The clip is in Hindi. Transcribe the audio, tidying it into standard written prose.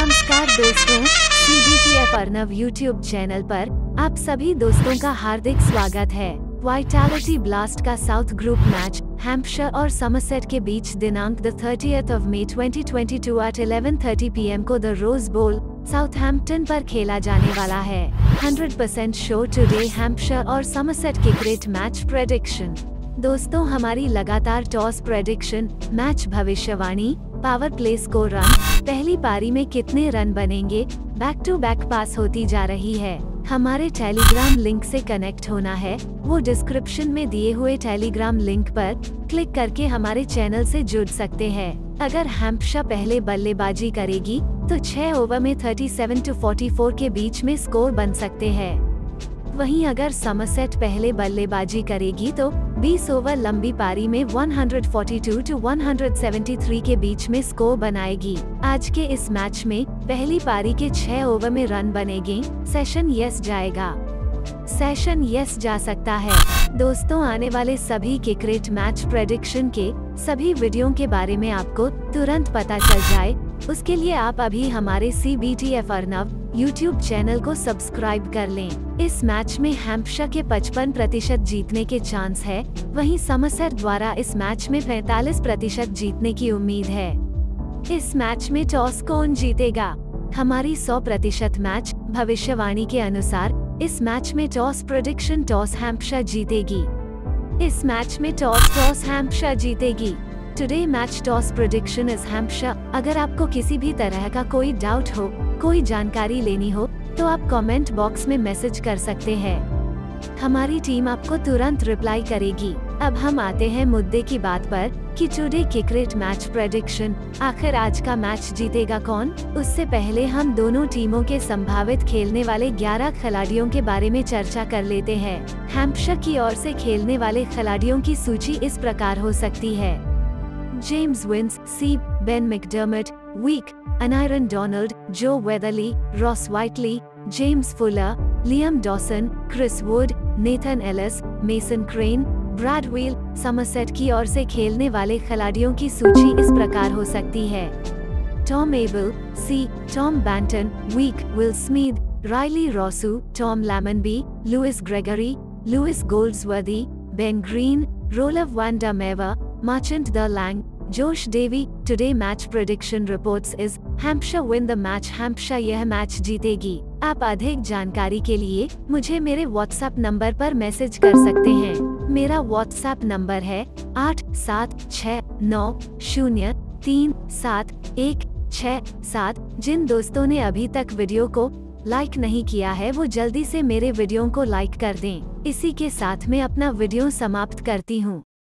नमस्कार दोस्तों, CBTF अर्नव यूट्यूब चैनल पर आप सभी दोस्तों का हार्दिक स्वागत है। वाइटैलिटी ब्लास्ट का साउथ ग्रुप मैच हैम्पशायर और समरसेट के बीच दिनांक 30 मई 2022 at 11:30 PM को द रोज बोल साउथहैम्पटन पर खेला जाने वाला है। 100% शो टुडे हैम्पशायर और समरसेट के ग्रेट मैच प्रेडिक्शन। दोस्तों, हमारी लगातार टॉस प्रेडिक्शन, मैच भविष्यवाणी, पावर प्ले स्कोर रन, पहली पारी में कितने रन बनेंगे, बैक टू बैक पास होती जा रही है। हमारे टेलीग्राम लिंक से कनेक्ट होना है, वो डिस्क्रिप्शन में दिए हुए टेलीग्राम लिंक पर क्लिक करके हमारे चैनल से जुड़ सकते हैं। अगर हैम्पशायर पहले बल्लेबाजी करेगी तो 6 ओवर में 37 to 44 के बीच में स्कोर बन सकते हैं। वहीं अगर समरसेट पहले बल्लेबाजी करेगी तो 20 ओवर लंबी पारी में 142 to 173 के बीच में स्कोर बनाएगी। आज के इस मैच में पहली पारी के 6 ओवर में रन बनेंगे। सेशन यस जाएगा, सेशन यस जा सकता है। दोस्तों, आने वाले सभी क्रिकेट मैच प्रेडिक्शन के सभी वीडियो के बारे में आपको तुरंत पता चल जाए, उसके लिए आप अभी हमारे CBTF अर्नव यूट्यूब चैनल को सब्सक्राइब कर लें। इस मैच में हैम्पशायर के 55% जीतने के चांस है, वहीं समरसेट द्वारा इस मैच में 45% जीतने की उम्मीद है। इस मैच में टॉस कौन जीतेगा? हमारी 100% मैच भविष्यवाणी के अनुसार इस मैच में टॉस प्रेडिक्शन टॉस हैम्पशायर जीतेगी। इस मैच में टॉस हैम्पशायर जीतेगी। Today match toss prediction is Hampshire. अगर आपको किसी भी तरह का कोई डाउट हो, कोई जानकारी लेनी हो, तो आप कमेंट बॉक्स में मैसेज कर सकते हैं। हमारी टीम आपको तुरंत रिप्लाई करेगी। अब हम आते हैं मुद्दे की बात पर कि टुडे क्रिकेट मैच प्रेडिक्शन, आखिर आज का मैच जीतेगा कौन? उससे पहले हम दोनों टीमों के संभावित खेलने वाले 11 खिलाड़ियों के बारे में चर्चा कर लेते हैं। हैम्पशायर की ओर से खेलने वाले खिलाड़ियों की सूची इस प्रकार हो सकती है: James Vince, C, Ben McDermott, वीक, Aneurin Donald, Joe Weatherley, Ross Whiteley, James Fuller, Liam Dawson, Chris Wood, Nathan Ellis, Mason Crane, Brad Wheal. Somerset की ओर से खेलने वाले खिलाड़ियों की सूची इस प्रकार हो सकती है: Tom Abell, C, Tom Banton, वीक, Will Smith, Rilee Rossouw, Tom Lammonby, Lewis Gregory, Lewis Goldsworthy, Ben Green, Roelof van der Merwe, Marchant the Lang, Josh Davy. Today match prediction reports is Hampshire win the match. Hampshire यह मैच जीतेगी। आप अधिक जानकारी के लिए मुझे मेरे WhatsApp नंबर पर मैसेज कर सकते हैं। मेरा WhatsApp नंबर है 8769037167। जिन दोस्तों ने अभी तक वीडियो को लाइक नहीं किया है, वो जल्दी से मेरे वीडियो को लाइक कर दें। इसी के साथ मैं अपना वीडियो समाप्त करती हूँ।